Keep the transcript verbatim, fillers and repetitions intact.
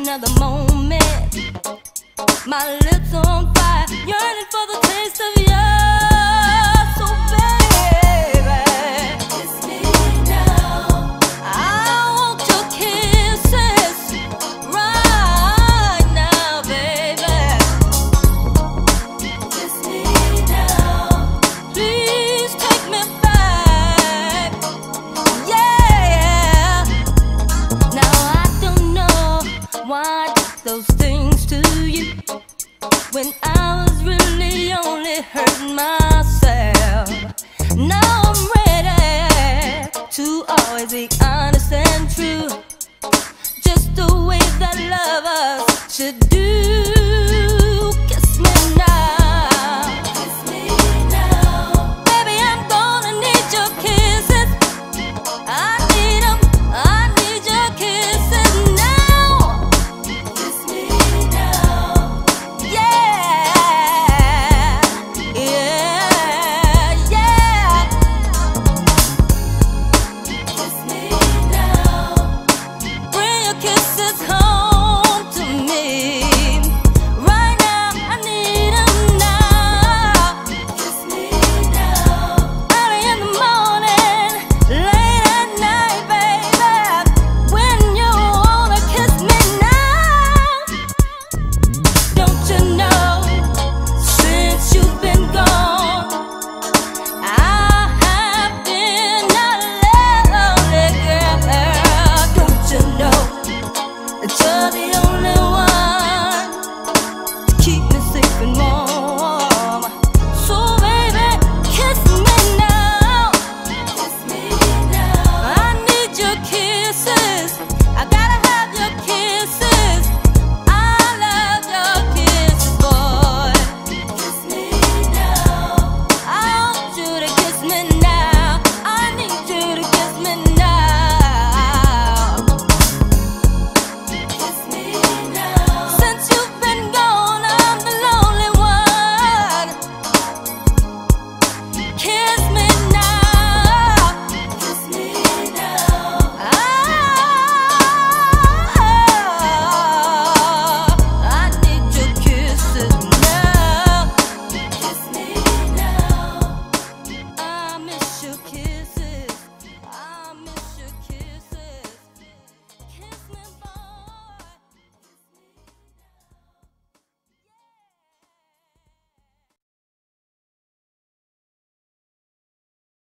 another moment. My lips on fire, yearning for the taste of yours. So baby, kiss me now. I want your kisses right now, baby. Kiss me now. Please take me back. Yeah. Now I don't know why I did those things to you when I was really only hurting myself. Now I'm ready to always be honest and true, just the way that lovers should